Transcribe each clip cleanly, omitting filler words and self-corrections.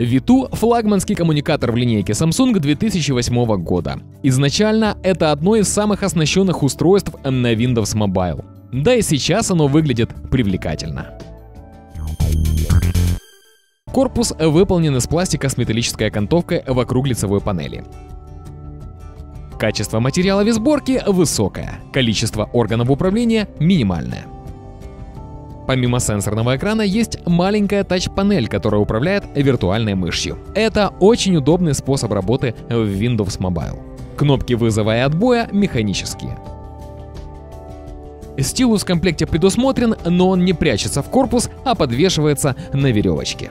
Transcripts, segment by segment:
V2 – флагманский коммуникатор в линейке Samsung 2008 года. Изначально это одно из самых оснащенных устройств на Windows Mobile. Да и сейчас оно выглядит привлекательно. Корпус выполнен из пластика с металлической окантовкой вокруг лицевой панели. Качество материала в сборке высокое, количество органов управления минимальное. Помимо сенсорного экрана есть маленькая тач-панель, которая управляет виртуальной мышью. Это очень удобный способ работы в Windows Mobile. Кнопки вызова и отбоя механические. Стилус в комплекте предусмотрен, но он не прячется в корпус, а подвешивается на веревочке.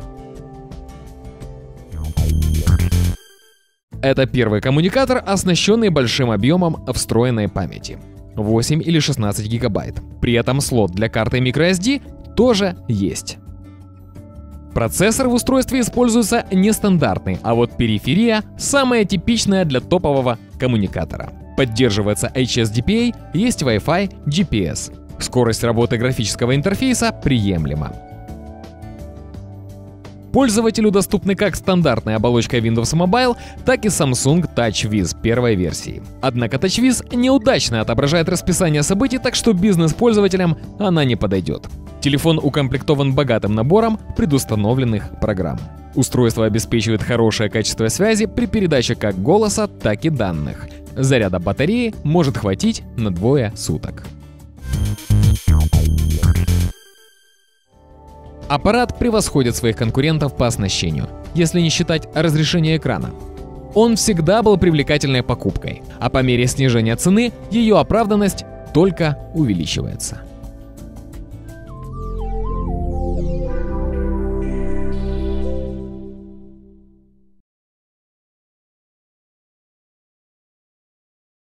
Это первый коммуникатор, оснащенный большим объемом встроенной памяти. 8 или 16 гигабайт. При этом слот для карты microSD тоже есть. Процессор в устройстве используется нестандартный, а вот периферия самая типичная для топового коммуникатора. Поддерживается HSDPA, есть Wi-Fi, GPS. Скорость работы графического интерфейса приемлема. Пользователю доступны как стандартная оболочка Windows Mobile, так и Samsung TouchWiz первой версии. Однако TouchWiz неудачно отображает расписание событий, так что бизнес-пользователям она не подойдет. Телефон укомплектован богатым набором предустановленных программ. Устройство обеспечивает хорошее качество связи при передаче как голоса, так и данных. Заряда батареи может хватить на 2 суток. Аппарат превосходит своих конкурентов по оснащению, если не считать разрешение экрана. Он всегда был привлекательной покупкой, а по мере снижения цены ее оправданность только увеличивается.